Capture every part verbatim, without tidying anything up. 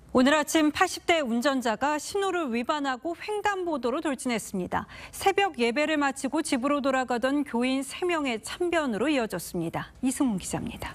오늘 아침 팔십 대 운전자가 신호를 위반하고 횡단보도로 돌진했습니다. 새벽 예배를 마치고 집으로 돌아가던 교인 세 명의 참변으로 이어졌습니다. 이승훈 기자입니다.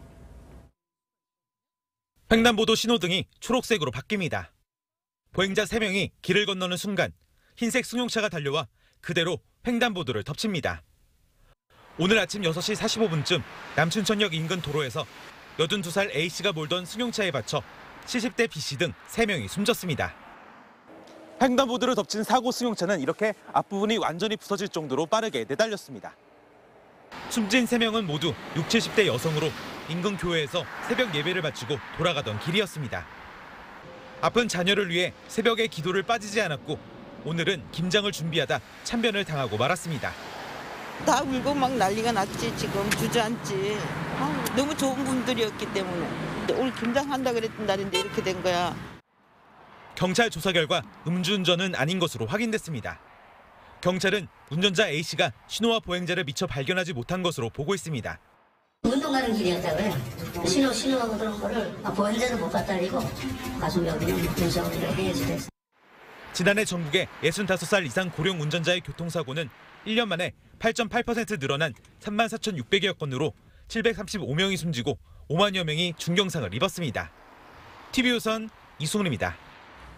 횡단보도 신호등이 초록색으로 바뀝니다. 보행자 세 명이 길을 건너는 순간 흰색 승용차가 달려와 그대로 횡단보도를 덮칩니다. 오늘 아침 여섯 시 사십오 분쯤 남춘천역 인근 도로에서 여든두 살 A씨가 몰던 승용차에 받쳐 칠십 대 B씨 등 세 명이 숨졌습니다. 횡단보도를 덮친 사고 승용차는 이렇게 앞부분이 완전히 부서질 정도로 빠르게 내달렸습니다. 숨진 세 명은 모두 육십, 칠십 대 여성으로 인근 교회에서 새벽 예배를 마치고 돌아가던 길이었습니다. 아픈 자녀를 위해 새벽에 기도를 빠지지 않았고 오늘은 김장을 준비하다 참변을 당하고 말았습니다. 다 울고 막 난리가 났지. 지금 주저앉지. 아, 너무 좋은 분들이었기 때문에. 오늘 김장한다 그랬던 날인데 이렇게 된 거야. 경찰 조사 결과 음주운전은 아닌 것으로 확인됐습니다. 경찰은 운전자 A씨가 신호와 보행자를 미처 발견하지 못한 것으로 보고 있습니다. 운동 가는 길이었다고요. 신호, 신호하고 그런 거를 보행자도 못 갖다 드리고 가서 여기는 운전을 해야지 됐어. 지난해 전국의 예순다섯 살 이상 고령 운전자의 교통사고는 일 년 만에 팔 점 팔 퍼센트 늘어난 삼만 사천육백여 건으로 칠백삼십오 명이 숨지고 오만여 명이 중경상을 입었습니다. 티비조선 이승훈입니다.